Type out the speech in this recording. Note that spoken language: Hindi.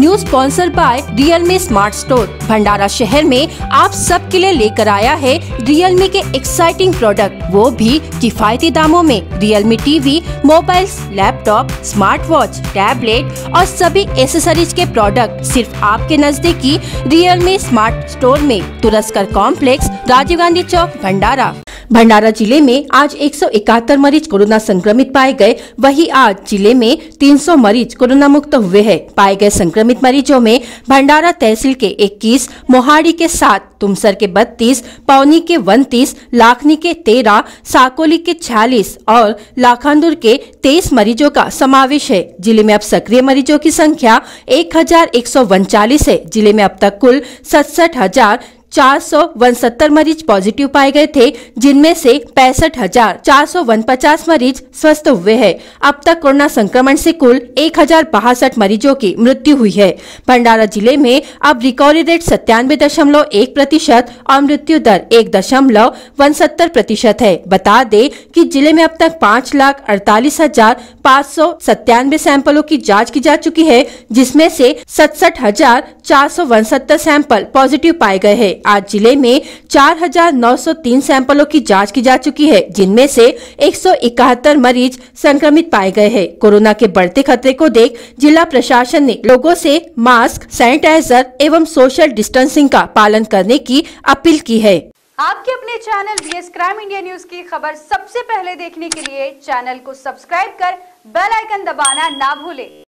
New sponsor by Realme smart store. Bhandara शहर में आप सबके लिए लेकर आया है रियलमी के एक्साइटिंग प्रोडक्ट, वो भी किफायती दामों में। Realme TV, mobiles, laptop, smart watch, tablet और सभी एसेसरीज के प्रोडक्ट सिर्फ आपके नजदीकी रियलमी स्मार्ट स्टोर में, तुरस्कर कॉम्प्लेक्स, राजीव गांधी चौक, भंडारा। भंडारा जिले में आज 171 मरीज कोरोना संक्रमित पाए गए। वहीं आज जिले में 300 मरीज कोरोना मुक्त हुए हैं। पाए गए संक्रमित मरीजों में भंडारा तहसील के 21, मोहाड़ी के 7, तुमसर के 32, पौनी के 29, लाखनी के 13, साकोली के 46 और लाखांदुर के 23 मरीजों का समावेश है। जिले में अब सक्रिय मरीजों की संख्या 1139 है। जिले में अब तक कुल 67,469 मरीज पॉजिटिव पाए गए थे, जिनमें से 65,449 मरीज स्वस्थ हुए हैं। अब तक कोरोना संक्रमण से कुल 1,062 मरीजों की मृत्यु हुई है। भंडारा जिले में अब रिकवरी रेट 97.1% और मृत्यु दर 1.67% है। बता दें कि जिले में अब तक 5,48,597 सैंपलों की जाँच की जा चुकी है, जिसमें से 67,469 सैंपल पॉजिटिव पाए गए हैं। आज जिले में 4,903 सैंपलों की जांच की जा चुकी है, जिनमें से 171 मरीज संक्रमित पाए गए हैं। कोरोना के बढ़ते खतरे को देख जिला प्रशासन ने लोगों से मास्क, सैनिटाइजर एवं सोशल डिस्टेंसिंग का पालन करने की अपील की है। आपके अपने channel BS crime India news की खबर सबसे पहले देखने के लिए चैनल को सब्सक्राइब कर बेल आइकन दबाना ना भूलें।